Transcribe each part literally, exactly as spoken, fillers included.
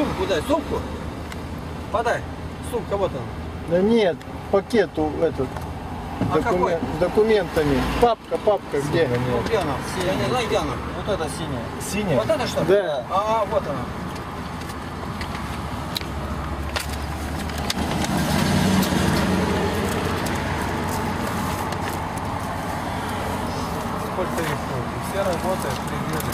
сумку дай, сумку. Подай. Сумка, вот она. Да нет, пакету этот. А Докумен... Документами. Папка, папка, где? Ну, где она? Я не знаю, где она. Вот это синяя. Синяя? Вот это что? Да. А, вот она. Сколько их тут? Все работают, привели.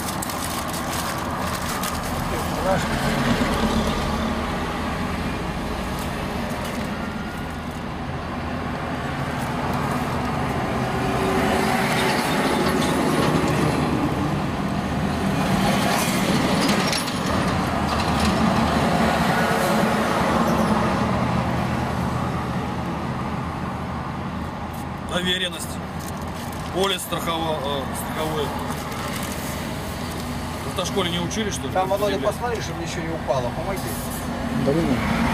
Доверенность, полис страхово, э, страховое. В автошколе не учили, что ли? Там, Володя, Заявлять? посмотри, чтобы ничего не упало. Помоги. Блин.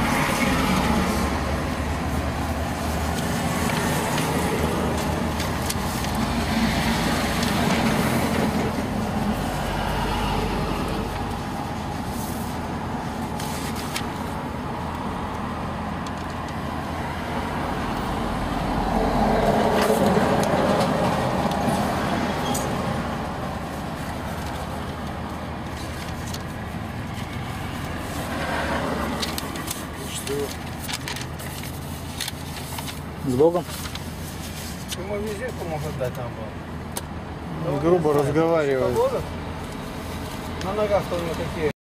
С Богом. Ему визитку могут дать там было. Грубо разговаривает. На ногах-то у него такие.